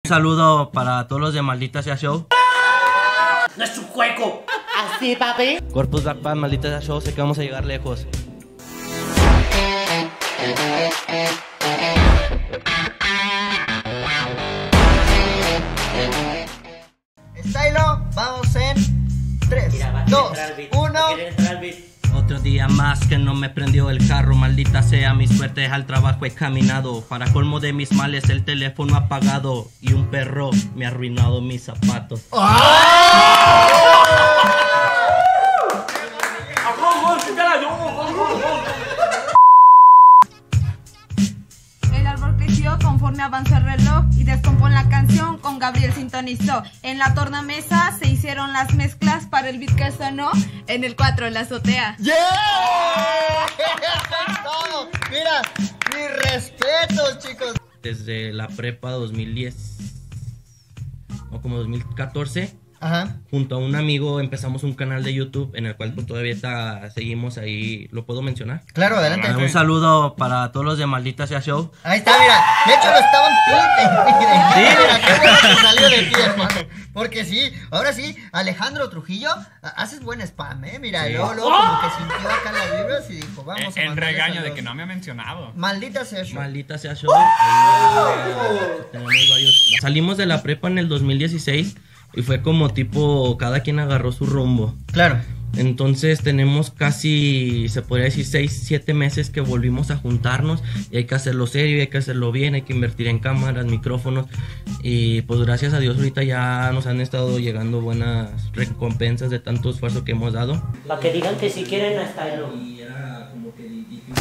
saludo para todos los de Maldita Sea Show. ¡No es un juego! ¿Así, papi? Corpus Dark Path, Maldita Sea Show, sé que vamos a llegar lejos. Stylo, vamos en 3, 2, 1. Otro día más que no me prendió el carro, maldita sea mi suerte, al trabajo he caminado. Para colmo de mis males el teléfono apagado y un perro me ha arruinado mis zapatos. El árbol creció conforme avanzó el reloj y descompone la canción con Gabriel sintonizó. En la tornamesa se hicieron las mezclas para el beat que sonó en el 4 en la azotea. ¡Yeah! Todo. Mira, mis respetos, chicos. Desde la prepa 2010 o como 2014, Ajá. junto a un amigo empezamos un canal de YouTube en el cual pues, todavía seguimos ahí. ¿Lo puedo mencionar? Claro, adelante. Un saludo para todos los de Maldita Sea Show. Ahí está, mira. De hecho, lo estaban pidiendo. Sí. Mira, qué bueno que salió de ti, hermano. Porque sí, ahora sí, Alejandro Trujillo, haces buen spam, Mira, Sí. luego como que sintió acá las vibras y dijo, vamos a El mandarle regaño saludos. de que no me ha mencionado. Maldita sea show. Maldita Sea Show. Ahí tenemos varios. Salimos de la prepa en el 2016 y fue como tipo, cada quien agarró su rumbo. Claro. Entonces tenemos casi, se podría decir 6, 7 meses que volvimos a juntarnos y hay que hacerlo serio, y hay que hacerlo bien, hay que invertir en cámaras, micrófonos y pues gracias a Dios ahorita ya nos han estado llegando buenas recompensas de tanto esfuerzo que hemos dado. Para que digan que si quieren a Stylo. Y era como que difícil.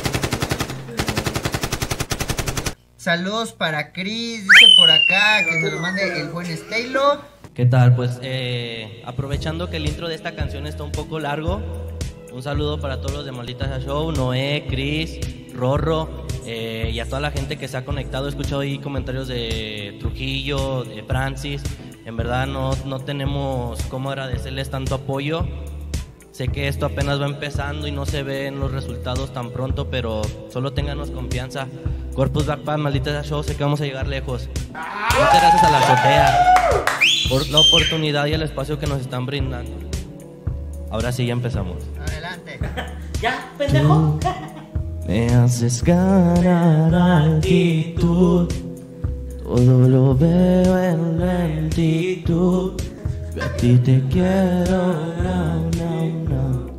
Saludos para Chris, dice por acá que se lo mande el buen Stylo. ¿Qué tal? Pues aprovechando que el intro de esta canción está un poco largo, un saludo para todos los de Maldita Sea Show, Noé, Chris, Rorro y a toda la gente que se ha conectado. He escuchado ahí comentarios de Trujillo, de Francis. En verdad no tenemos cómo agradecerles tanto apoyo. Sé que esto apenas va empezando y no se ven los resultados tan pronto, pero solo ténganos confianza. Corpus Dark Path, Maldita Sea Show, sé que vamos a llegar lejos. Muchas gracias a la azotea por la oportunidad y el espacio que nos están brindando. Ahora sí, ya empezamos. Adelante. ¿Ya, pendejo? Me haces ganar altitud, todo lo veo en lentitud. Yo a ti te quiero, no, no, no.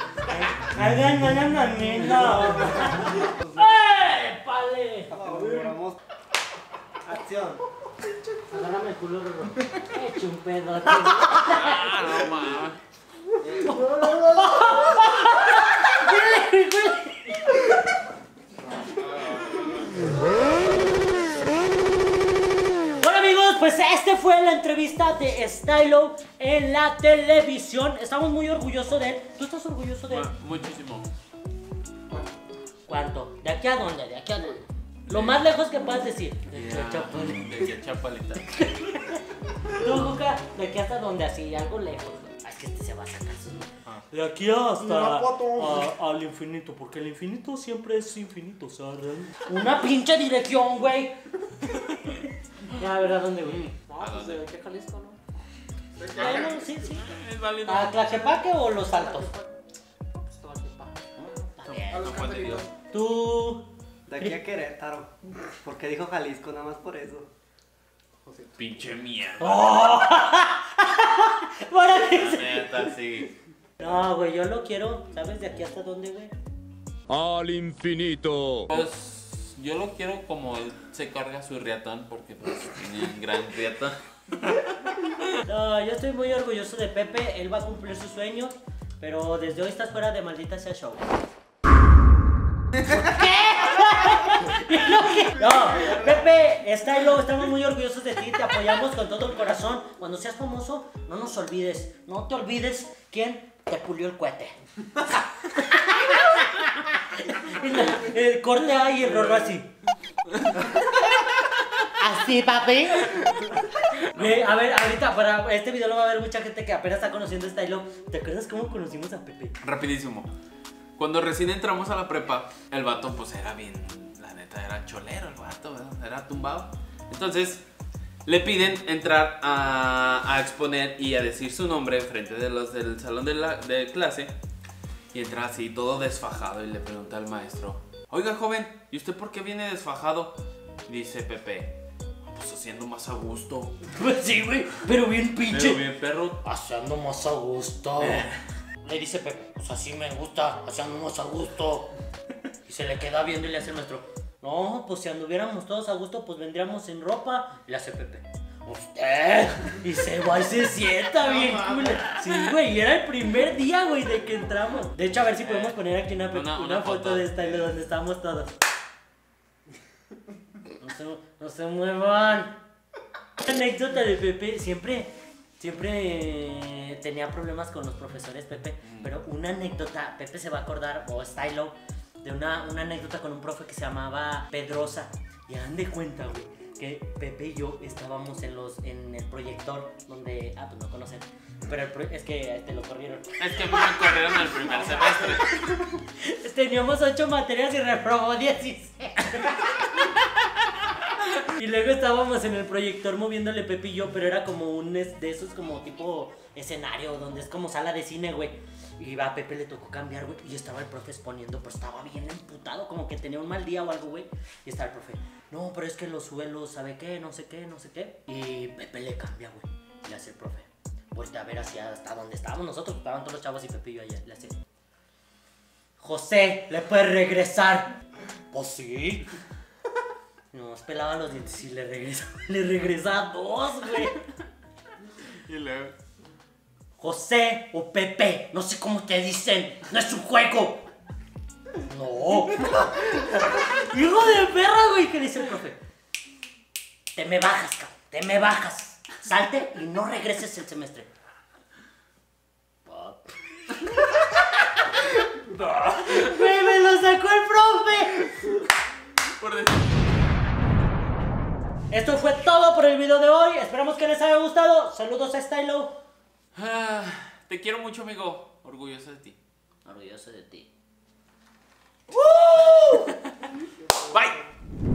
¡Pale! Acción. Agárrame el culo, Rorro. Eche un pedo. No mames. Bueno, amigos, pues esta fue la entrevista de Stylo en la televisión. Estamos muy orgullosos de él. ¿Tú estás orgulloso de él? Muchísimo. ¿Cuánto? ¿De aquí a dónde? ¿De aquí a dónde? Lo más lejos que puedas decir. De De que Chapalita. Tú, Luca, de aquí hasta donde, así, algo lejos. Es que este se va a sacar. De aquí hasta al infinito, porque el infinito siempre es infinito, ¿sabes? Una pinche dirección, güey. Ya, a ver, ¿a dónde, güey? No, pues de aquí a Jalisco, ¿no? Bueno, sí. Es válido. ¿A Tlaquepaque o Los Altos? Está bien. Tú... De aquí a Querétaro, porque dijo Jalisco, nada más por eso. Pinche mierda. ¡Oh! Bueno, Neta, sí. no, güey, yo lo quiero, ¿sabes de aquí hasta dónde, güey? Al infinito. Pues yo lo quiero como él se carga su riatón, porque pues tiene un gran riatón. No, yo estoy muy orgulloso de Pepe, él va a cumplir sus sueños, pero desde hoy estás fuera de Maldita Sea Show. ¿Qué? No, Pepe, Stylo, estamos muy orgullosos de ti, te apoyamos con todo el corazón. Cuando seas famoso, no nos olvides, no te olvides quién te pulió el cohete. El corte ahí y el Rorro así. ¿Así, papi? Güey, a ver, ahorita para este video lo va a ver mucha gente que apenas está conociendo a Stylo. ¿Te acuerdas cómo conocimos a Pepe? Rapidísimo. Cuando recién entramos a la prepa, el vato pues era bien, la neta era cholero el vato, ¿verdad? Era tumbado. Entonces, le piden entrar a exponer y a decir su nombre frente de los del salón de clase. Y entra así todo desfajado y le pregunta al maestro: oiga, joven, ¿y usted por qué viene desfajado? Dice Pepe: pues haciendo más a gusto. Pues sí, güey, pero bien pinche. Pero bien perro. Haciendo más a gusto. Le dice Pepe: pues así me gusta, haciendo más a gusto. Y se le queda viendo y le hace el maestro: no, pues si anduviéramos todos a gusto, pues vendríamos en ropa. Y le hace Pepe: usted. Y se va y se sienta bien cool. Sí, güey, y era el primer día, güey, de que entramos. De hecho, a ver si podemos poner aquí una foto de esta, de donde estamos todos. No se muevan. La anécdota de Pepe, siempre tenía problemas con los profesores, Pepe. Pero una anécdota, Pepe se va a acordar, o Stylo, de una anécdota con un profe que se llamaba Pedrosa. Y hagan de cuenta, güey, que Pepe y yo estábamos en el proyector donde... pues no conocen. Pero es que te lo corrieron. Es que me corrieron el primer semestre. Teníamos 8 materias y reprobó 16. Y luego estábamos en el proyector moviéndole Pepe y yo, pero era como un de esos como tipo escenario, donde es como sala de cine, güey. Y a Pepe le tocó cambiar, güey, y estaba el profe exponiendo, pero estaba bien emputado, como que tenía un mal día o algo, güey. Y estaba el profe: no, pero es que los suelos, ¿sabe qué? No sé qué, no sé qué. Y Pepe le cambia, güey. Y le hace el profe: voltea a ver hasta donde estábamos nosotros, estaban todos los chavos y Pepe y yo allá. Le hace: José, ¿le puedes regresar? Pues sí. Nos pelaba los dientes y le regresa 2, güey. Y luego: José o Pepe, no sé cómo te dicen, no es un juego. No. Hijo de perra, güey. ¿Qué dice el profe? Te me bajas, cabrón, te me bajas. Salte y no regreses el semestre. Güey, me lo sacó el profe. por decir. Esto fue todo por el video de hoy. Esperamos que les haya gustado. Saludos a Stylo. Te quiero mucho, amigo. Orgulloso de ti. Orgulloso de ti. Bye.